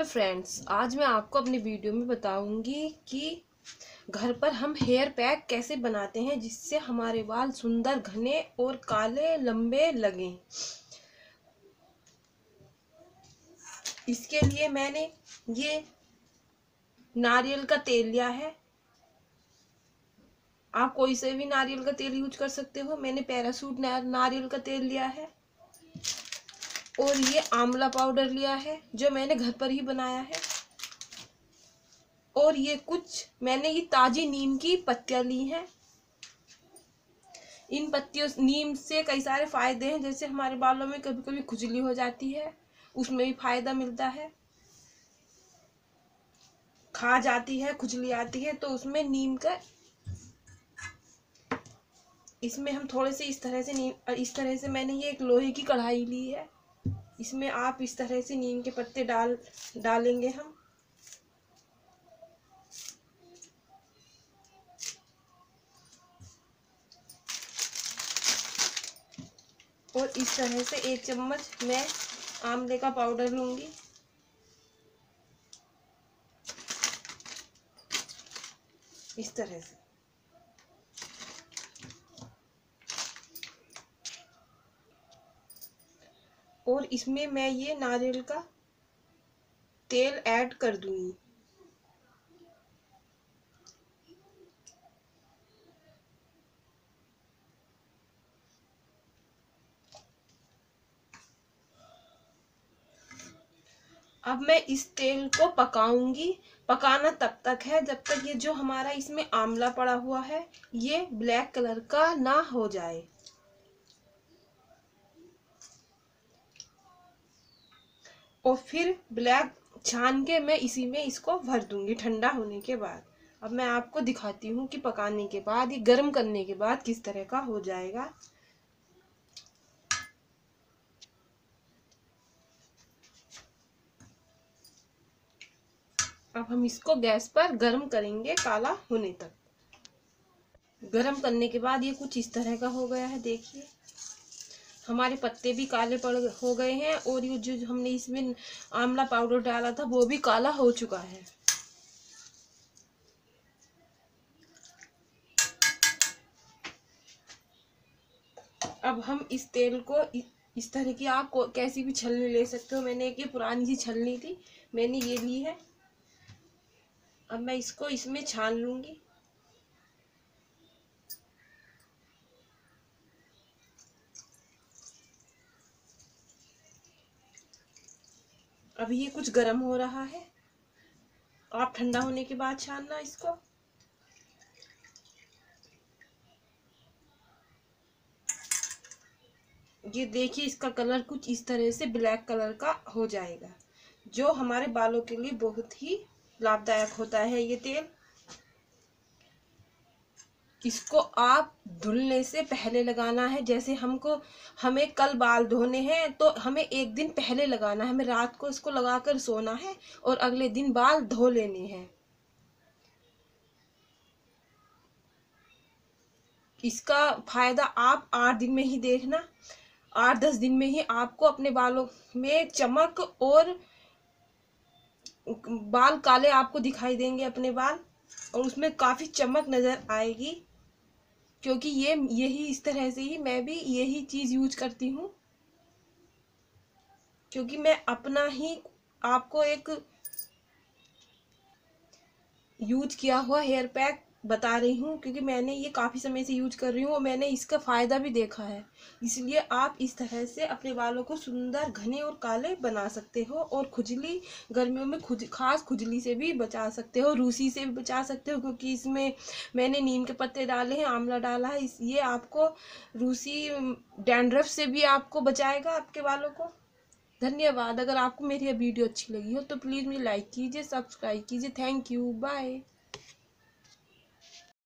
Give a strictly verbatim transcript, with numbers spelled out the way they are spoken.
Friends, आज मैं आपको अपनी वीडियो में बताऊंगी कि घर पर हम हेयर पैक कैसे बनाते हैं जिससे हमारे बाल सुंदर, घने और काले लंबे लगें। इसके लिए मैंने ये नारियल का तेल लिया है। आप कोई से भी नारियल का तेल यूज कर सकते हो। मैंने पैराशूट नारियल का तेल लिया है और ये आंवला पाउडर लिया है जो मैंने घर पर ही बनाया है। और ये कुछ मैंने ये ताजी नीम की पत्तियां ली हैं। इन पत्तियों नीम से कई सारे फायदे हैं, जैसे हमारे बालों में कभी कभी खुजली हो जाती है, उसमें भी फायदा मिलता है। खा जाती है, खुजली आती है, तो उसमें नीम का इसमें हम थोड़े से इस तरह से नीम इस तरह से मैंने ये एक लोहे की कढ़ाई ली है। इसमें आप इस तरह से नीम के पत्ते डाल डालेंगे हम। और इस तरह से एक चम्मच मैं आंवले का पाउडर लूंगी। इस तरह से और इसमें मैं ये नारियल का तेल ऐड कर दूंगी। अब मैं इस तेल को पकाऊंगी। पकाना तब तक है जब तक ये जो हमारा इसमें आंवला पड़ा हुआ है ये ब्लैक कलर का ना हो जाए। और फिर ब्लैक छान के मैं इसी में इसको भर दूंगी ठंडा होने के बाद। अब मैं आपको दिखाती हूँ कि पकाने के बाद, ये गर्म करने के बाद किस तरह का हो जाएगा। अब हम इसको गैस पर गर्म करेंगे काला होने तक। गर्म करने के बाद ये कुछ इस तरह का हो गया है। देखिए हमारे पत्ते भी काले पड़ हो गए हैं और ये जो हमने इसमें आंवला पाउडर डाला था वो भी काला हो चुका है। अब हम इस तेल को इस तरह की, आप कैसी भी छलनी ले सकते हो। मैंने एक ये पुरानी सी छलनी थी, मैंने ये ली है। अब मैं इसको इसमें छान लूंगी। अभी ये कुछ गर्म हो रहा है, आप ठंडा होने के बाद छानना इसको। ये देखिए इसका कलर कुछ इस तरह से ब्लैक कलर का हो जाएगा, जो हमारे बालों के लिए बहुत ही लाभदायक होता है ये तेल। इसको आप धुलने से पहले लगाना है। जैसे हमको हमें कल बाल धोने हैं तो हमें एक दिन पहले लगाना है। हमें रात को इसको लगाकर सोना है और अगले दिन बाल धो लेने हैं। इसका फायदा आप आठ दिन में ही देखना। आठ दस दिन में ही आपको अपने बालों में चमक और बाल काले आपको दिखाई देंगे अपने बाल, और उसमें काफी चमक नजर आएगी। क्योंकि ये यही इस तरह से ही मैं भी यही चीज यूज करती हूँ, क्योंकि मैं अपना ही आपको एक यूज किया हुआ हेयर पैक बता रही हूँ, क्योंकि मैंने ये काफ़ी समय से यूज कर रही हूँ और मैंने इसका फ़ायदा भी देखा है। इसलिए आप इस तरह से अपने बालों को सुंदर, घने और काले बना सकते हो। और खुजली, गर्मियों में खुज खास खुजली से भी बचा सकते हो, रूसी से भी बचा सकते हो, क्योंकि इसमें मैंने नीम के पत्ते डाले हैं, आंवला डाला है। इस ये आपको रूसी, डैंड्रफ से भी आपको बचाएगा आपके बालों को। धन्यवाद। अगर आपको मेरी यह वीडियो अच्छी लगी हो तो प्लीज़ मुझे लाइक कीजिए, सब्सक्राइब कीजिए। Thank you, bye.